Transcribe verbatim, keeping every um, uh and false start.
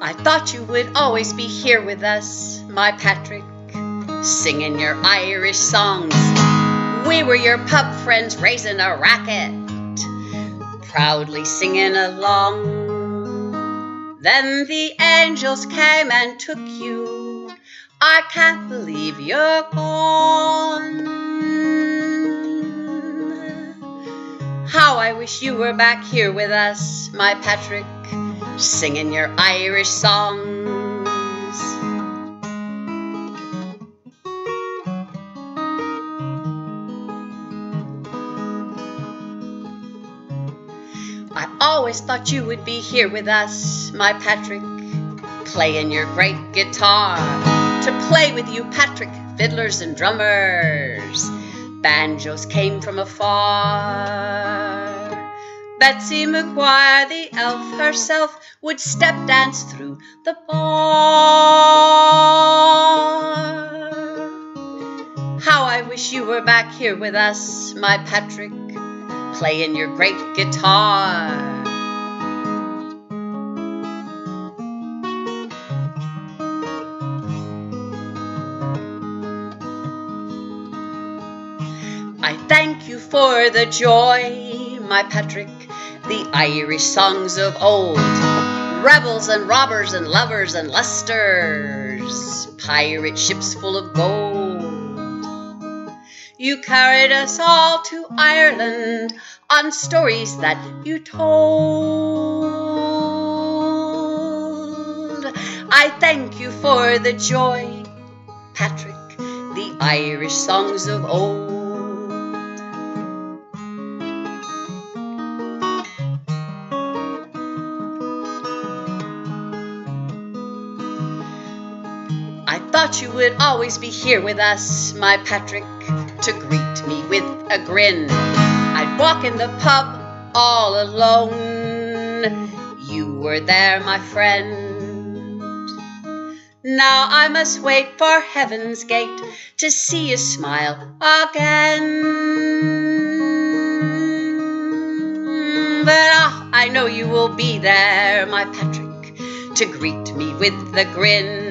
I thought you would always be here with us, my Patrick, singing your Irish songs. We were your pub friends raising a racket, proudly singing along. Then the angels came and took you. I can't believe you're gone. How I wish you were back here with us, my Patrick, singing your Irish songs. I always thought you would be here with us, my Patrick, playing your great guitar. To play with you, Patrick, fiddlers and drummers, banjos came from afar. Betsy Maguire, the elf herself, would step dance through the bar. How I wish you were back here with us, my Patrick, playing your great guitar. I thank you for the joy, my Patrick, the Irish songs of old, rebels and robbers and lovers and lusters, pirate ships full of gold. You carried us all to Ireland on stories that you told. I thank you for the joy, Patrick, the Irish songs of old. I thought you would always be here with us, my Patrick, to greet me with a grin. I'd walk in the pub all alone. You were there, my friend. Now I must wait for heaven's gate to see you smile again. But ah, I know you will be there, my Patrick, to greet me with the grin.